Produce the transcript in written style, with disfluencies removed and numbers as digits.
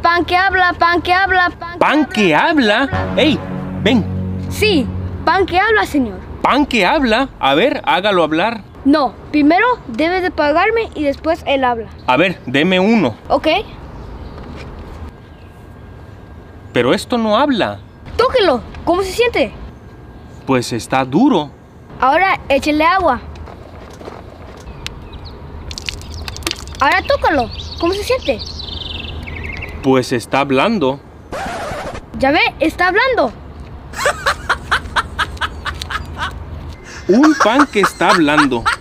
pan que habla, pan que habla, ¿Pan que habla? ¡Ey! Ven. Sí, pan que habla, señor. ¿Pan que habla? A ver, hágalo hablar. No, primero debe de pagarme y después él habla. A ver, deme uno. ¿Ok? Pero esto no habla. Tóquelo. ¿Cómo se siente? Pues está duro. Ahora échele agua. Ahora tócalo. ¿Cómo se siente? Pues está hablando. Ya ve, está hablando. Un pan que está hablando.